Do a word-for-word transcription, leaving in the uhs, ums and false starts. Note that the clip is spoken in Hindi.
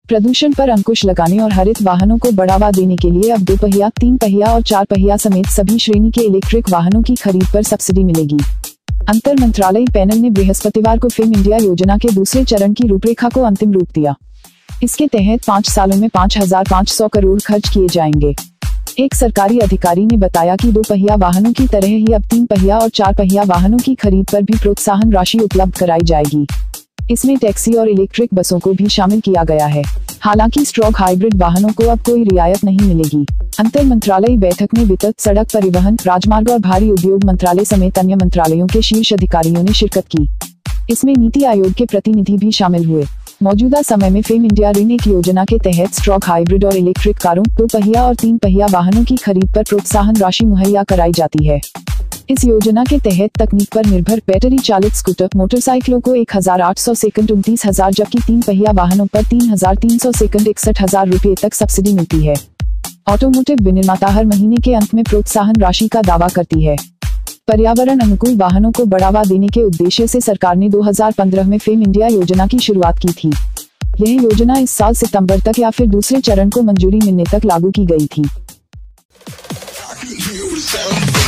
प्रदूषण पर अंकुश लगाने और हरित वाहनों को बढ़ावा देने के लिए अब दो पहिया, तीन पहिया और चार पहिया समेत सभी श्रेणी के इलेक्ट्रिक वाहनों की खरीद पर सब्सिडी मिलेगी। अंतर मंत्रालयी पैनल ने बृहस्पतिवार को फेम इंडिया योजना के दूसरे चरण की रूपरेखा को अंतिम रूप दिया। इसके तहत पाँच सालों में पाँच हजार पाँच सौ करोड़ खर्च किए जाएंगे। एक सरकारी अधिकारी ने बताया कि दो पहिया वाहनों की तरह ही अब तीन पहिया और चार पहिया वाहनों की खरीद पर भी प्रोत्साहन राशि उपलब्ध कराई जाएगी। इसमें टैक्सी और इलेक्ट्रिक बसों को भी शामिल किया गया है। हालांकि स्ट्रोक हाइब्रिड वाहनों को अब कोई रियायत नहीं मिलेगी। अंतर मंत्रालयी बैठक में वित्त, सड़क परिवहन, राजमार्ग और भारी उद्योग मंत्रालय समेत अन्य मंत्रालयों के शीर्ष अधिकारियों ने शिरकत की। इसमें नीति आयोग के प्रतिनिधि भी शामिल हुए। मौजूदा समय में फेम इंडिया ऋण एक योजना के तहत स्ट्रोक हाइब्रिड और इलेक्ट्रिक कारों, दो पहिया और तीन पहिया वाहनों की खरीद पर प्रोत्साहन राशि मुहैया कराई जाती है। इस योजना के तहत तकनीक पर निर्भर बैटरी चालित स्कूटर, मोटरसाइकिलों को एक हजार आठ सौ सेकंड उनतीस हजार जबकि तीन पहिया वाहनों पर तीन हजार तीन सौ सेकंड इकसठ हजार रुपये तक सब्सिडी मिलती है। ऑटोमोटिव विनिर्माता हर महीने के अंत में प्रोत्साहन राशि का दावा करती है। पर्यावरण अनुकूल वाहनों को बढ़ावा देने के उद्देश्य से सरकार ने दो हजार पंद्रह में फेम इंडिया योजना की शुरुआत की थी। यह योजना इस साल सितंबर तक या फिर दूसरे चरण को मंजूरी मिलने तक लागू की गई थी।